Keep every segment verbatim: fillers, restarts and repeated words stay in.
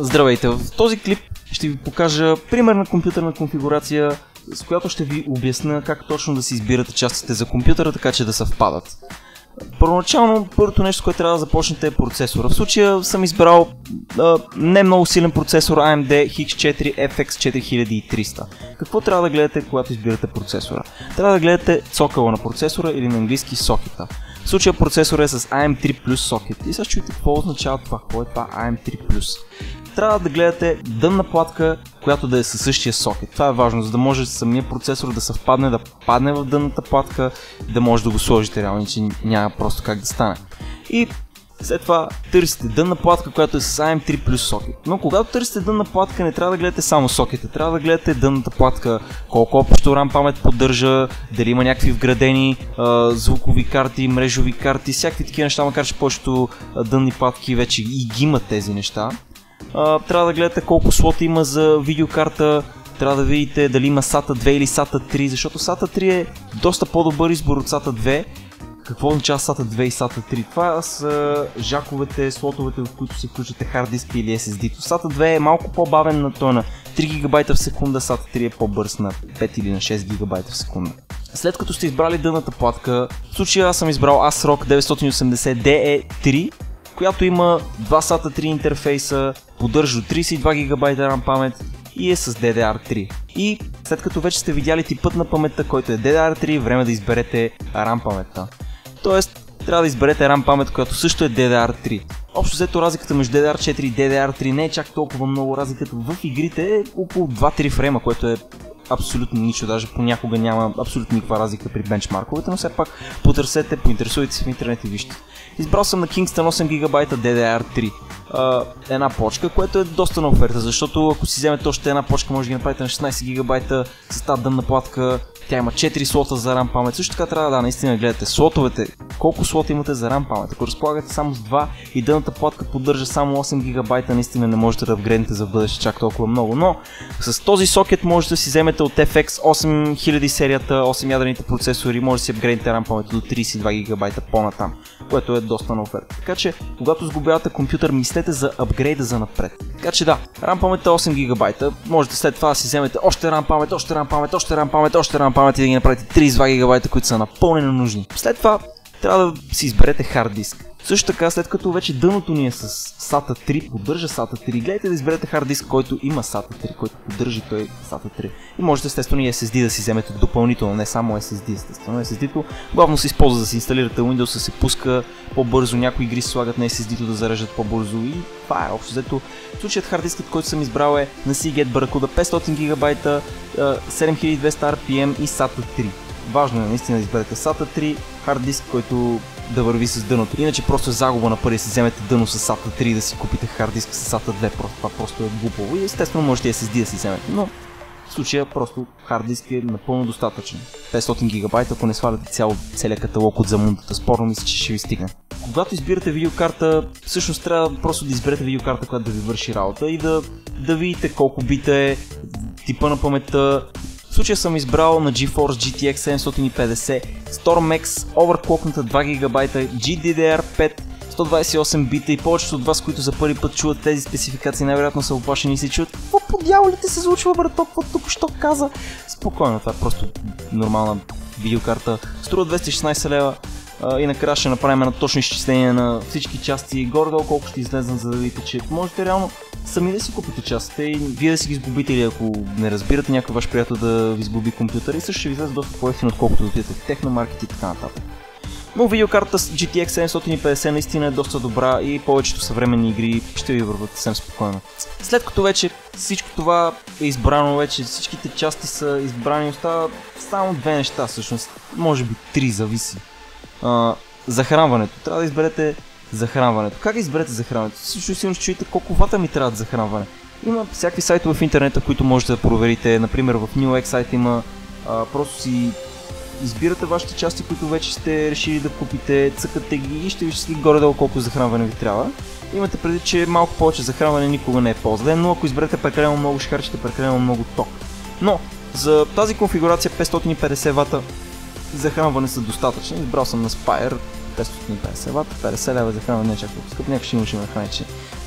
Здравейте! В този клип ще ви покажа примерна компютърна конфигурация, с която ще ви обясня как точно да си избирате частите за компютъра, така че да съвпадат. Първоначално, първото нещо, което трябва да започнете е процесора. В случая съм избрал а, не много силен процесор А Ем Ди Хикс четири Еф Екс четири хиляди и триста. Какво трябва да гледате, когато избирате процесора? Трябва да гледате цокъла на процесора или на английски сокета. В случая процесора е с А Ем три плюс сокет. И сега чуйте какво означава това, какво е това А Ем три плюс. Трябва да гледате дънна платка, която да е със същия сокет. Това е важно, за да може самия процесор да съвпадне, да падне в дънната платка, да може да го сложите реално, че няма просто как да стане. И след това търсите дънна платка, която е с А Ем три плюс сокет. Но когато търсите дънна платка, не трябва да гледате само сокета, трябва да гледате дънната платка, колко общо RAM памет поддържа, дали има някакви вградени а, звукови карти, мрежови карти, всякакви такива неща, макар че повечето дънни платки вече и ги имат тези неща. Uh, трябва да гледате колко слота има за видеокарта, трябва да видите дали има сата две или сата три, защото сата три е доста по-добър избор от сата две. Какво означава сата две и сата три? Това са жаковете, слотовете, в които се включвате хард диска или Ес Ес Ди-то. сата две е малко по-бавен на тона, три гигабайта в секунда, сата три е по-бърз на пет или на шест гигабайта в секунда. След като сте избрали дънната платка, в случая аз съм избрал Ей Ес Рок деветстотин и осемдесет Ди И три, която има два сата три интерфейса, поддържа до тридесет и два гигабайта RAM памет и е с Ди Ди Ар три. И след като вече сте видяли типът на паметта, който е Ди Ди Ар три, време да изберете RAM паметта. Тоест, трябва да изберете RAM памет, която също е Ди Ди Ар три. Общо взето разликата между Ди Ди Ар четири и Ди Ди Ар три не е чак толкова много, разликата в игрите е около два-три фрейма, което е абсолютно нищо, даже понякога няма абсолютно никаква разлика при бенчмарковете, но все пак потърсете, поинтересуйте се в интернет и вижте. Избрал съм на Kingston осем гигабайта Ди Ди Ар три. Uh, една почка, което е доста на оферта, защото ако си вземете още една почка, може да ги направите на шестнайсет гигабайта с тази дънна платка, тя има четири слота за RAM памет. Също така трябва да наистина гледате слотовете, колко слота имате за RAM памет. Ако разполагате само с два и дънната платка поддържа само осем гигабайта, наистина не можете да апгрейднете за в бъдеще чак толкова много, но с този сокет можете да си вземете от Еф Екс осем хиляди серията, осем ядрените процесори, може да си апгрейднете RAM памет до тридесет и два гигабайта по-натам, което е доста на оферта. Така че, когато сглобявате компютър, мислете за апгрейда за напред. Така че да, RAM памет е осем гигабайта, можете след това да си вземете още RAM памет, още RAM памет, още RAM памет, още RAM памет и да ги направите тридесет и два гигабайта, които са напълнено нужни. След това трябва да си изберете хард диск. Също така, след като вече дъното ни е с сата три, поддържа сата три, гледайте да изберете хард диск, който има сата три, който поддържа той сата три. И можете естествено и Ес Ес Ди да си вземете допълнително, не само Ес Ес Ди, естествено. Ес Ес Ди-то главно се използва да си инсталирате Windows, се пуска по-бързо, някои игри се слагат на Ес Ес Ди-то да зареждат по-бързо и това е общо взето. Случаят хард дискът, който съм избрал е на Seagate Barracuda петстотин гигабайта, седем хиляди и двеста Ар Пи Ем и сата три. Важно е наистина да изберете сата три, хард диск, който да върви с дъното. Иначе просто е загуба на пари да си вземете дъно с сата три и да си купите хард диск с сата две. Просто, това просто е глупаво и естествено можете Ес Ес Ди да си вземете. Но в случая просто хард диск е напълно достатъчен. петстотин гигабайта, ако не сваляте цял, целият каталог от замундата, спорно мисля, че ще ви стигне. Когато избирате видеокарта, всъщност трябва просто да изберете видеокарта, която да ви върши работа и да, да видите колко бита е, типа на паметта. В случая съм избрал на GeForce Джи Ти Екс седемстотин и петдесет, Storm X, overclockната два гигабайта, Джи Ди Ди Ар пет, сто двайсет и осем бита и повечето от вас, които за първи път чуват тези спецификации, най-вероятно са оплашени и се чуят. Какво по дяволите се случва, брат, какво тук що каза? Спокойно, това е просто нормална видеокарта. Струва двеста и шестнайсет лева. И накрая ще направим едно точно изчисление на всички части, горе-долу колко ще излезнат, за да видите, че можете реално сами да си купите частите и вие да си ги сглобите, или ако не разбирате някой ваш приятел да ви сглоби компютър, и също ще ви излезе доста по-ефтино, отколкото да отидете в Техномаркет и така нататък. Но видеокарта с Джи Ти Екс седемстотин и петдесет наистина е доста добра и повечето съвременни игри ще ви върват съвсем спокойно. След като вече всичко това е избрано, вече всичките части са избрани, остава само две неща всъщност, може би три, зависи. Uh, захранването. Трябва да изберете захранването. Как изберете захранването? Също сигурно ще чуете колко вата ми трябват захранване. Има всякакви сайтове в интернета, които можете да проверите. Например в Newegg сайт има, uh, просто си избирате вашите части, които вече сте решили да купите, цъкате ги и ще ви ще горе-долу колко захранване ви трябва. Имате преди, че малко повече захранване никога не е по-зле, но ако изберете прекалено много, ще харчите прекалено много ток. Но за тази конфигурация петстотин и петдесет вата захранване са достатъчни. Избрал съм на Spire петстотин и петдесет вата, петдесет лева захранване не е чак толкова скъп, някак ще имаше на храниче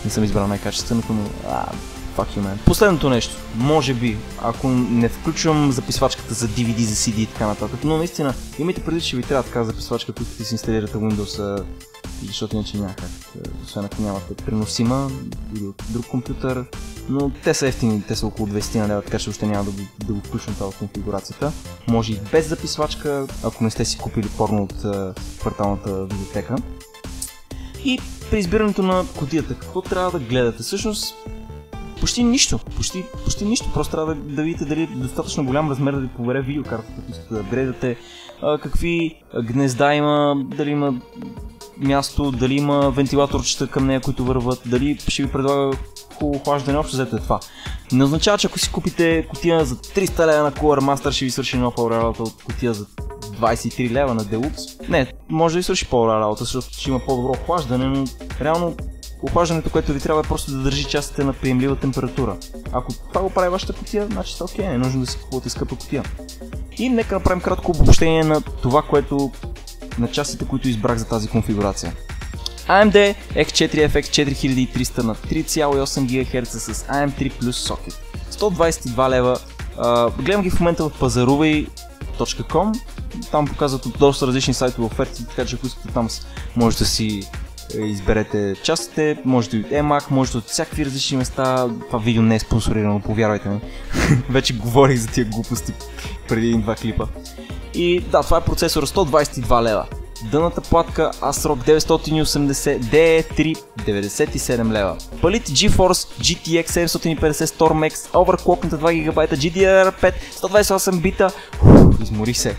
не съм избрал най-качественото, но а, fuck you, man. Последното нещо, може би, ако не включвам записвачката за ди ви ди, за си ди и така нататък, но наистина, имайте преди, че ви трябва така записвачка, които ти си инсталирате Windows, защото иначе няма как, освен ако нямате преносима или от друг компютър, но те са ефтини, те са около двайсет лева, така че още няма да го, да го включвам това в конфигурацията. Може и без записвачка, ако не сте си купили порно от uh, кварталната библиотека. И при избирането на кутията, какво трябва да гледате? Всъщност, почти нищо, почти, почти нищо, просто трябва да, да видите дали е достатъчно голям размер да ви побере видеокартата, ако искате да апгрейдате, какви гнезда има, дали има място, дали има вентилаторчета към нея, които върват, дали ще ви предлага хубаво охлаждане, общо взето е това. Не означава, че ако си купите кутия за триста лева на Cooler Master, ще ви свърши много по-добра работа от кутия за двайсет и три лева на Deluxe. Не, може да ви свърши по-добра работа, защото ще има по-добро охлаждане, но реално охлаждането, което ви трябва е просто да държи частите на приемлива температура. Ако това го прави вашата кутия, значи сте окей, не е нужно да си купувате скъпа кутия. И нека направим кратко обобщение на това, което на частите, които избрах за тази конфигурация. А Ем Ди Екс четири Еф Екс четири хиляди и триста на три цяло и осем гигахерца с А Ем три плюс сокет. сто двайсет и два лева. А, гледам ги в момента в пазарувай точка ком. Там показват от доста различни сайтове оферти, така че ако искате там може да си изберете частите, може да от Емак, може да от всякакви различни места. Това видео не е спонсорирано, повярвайте ми. Вече говорих за тия глупости преди един-два клипа. И да, това е процесора, сто двайсет и два лева. Дъната платка ASRock деветстотин и осемдесет Ди Ей три деветдесет и седем лева. Палите GeForce Джи Ти Екс седемстотин и петдесет Storm X, overclockната два гигабайта Джи Ди Ар пет, сто двайсет и осем бита. Уф, измори се.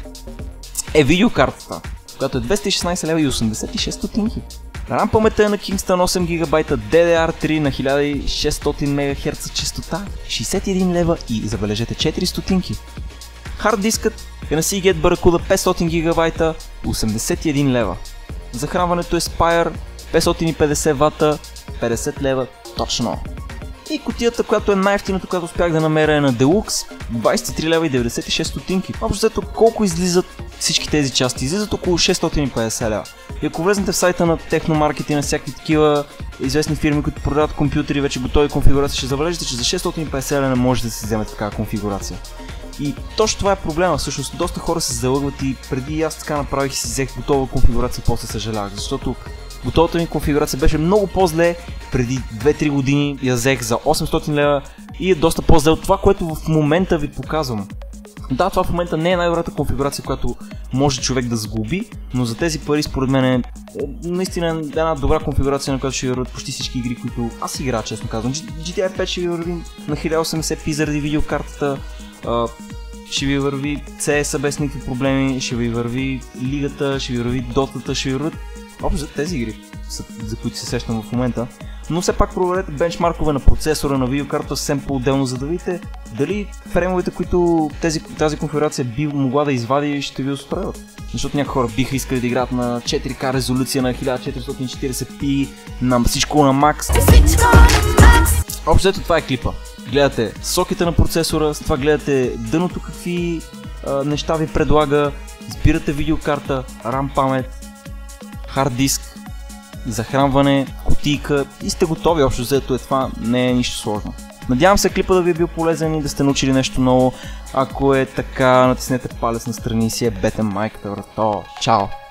Е видеокартата, която е двеста и шестнайсет лева и осемдесет и шест стотинки. RAM паметта е на Kingston осем гигабайта Ди Ди Ар три на хиляда и шестстотин мегахерца честота, шейсет и един лева и забележете четири стотинки. Хард дискът е на Seagate Barracuda петстотин гигабайта, осемдесет и един лева. Захранването е Spire петстотин и петдесет вата, петдесет лева точно. И кутията, която е най-ефтината, която успях да намеря е на Deluxe, двайсет и три лева и деветдесет и шест стотинки. Общо взето колко излизат всички тези части? Излизат около шестстотин и петдесет лева. И ако влезнете в сайта на Техномаркет и на всякакви такива известни фирми, които продават компютри, вече готови конфигурации, ще забележите, че за шестстотин и петдесет лева не можете да си вземете такава конфигурация. И точно това е проблема, всъщност доста хора се залъгват и преди аз така направих и си взех готова конфигурация и после съжалявах, защото готовата ми конфигурация беше много по-зле, преди две-три години я взех за осемстотин лева и е доста по-зле от това, което в момента ви показвам. Да, това в момента не е най-добрата конфигурация, която може човек да сглоби, но за тези пари според мен е наистина една добра конфигурация, на която ще върват почти всички игри, които аз играя, честно казвам. Джи Ти Ай пет ще ви върви на хиляда и осемдесет пи заради видеокартата, ще ви върви Си Ес без никакви проблеми, ще ви върви Лигата, ще ви върви Дотата, ще ви върват общо за тези игри, за които се сещам в момента. Но все пак проверете бенчмаркове на процесора, на видеокарта съвсем по-отделно, за да видите дали фреймовете, които тези, тази конфигурация би могла да извади, ще ви устроят. Защото някои хора биха искали да играят на четири К резолюция, на хиляда четиристотин и четирийсет пи, на всичко на макс. Общо ето това е клипа. Гледате сокета на процесора, с това гледате дъното какви а, неща ви предлага, избирате видеокарта, RAM памет, хард диск, захранване, кутийка и сте готови. Общо взето е това, не е нищо сложно. Надявам се клипа да ви е бил полезен и да сте научили нещо ново. Ако е така, натиснете палец настрани и си е бете майката, брато. Чао!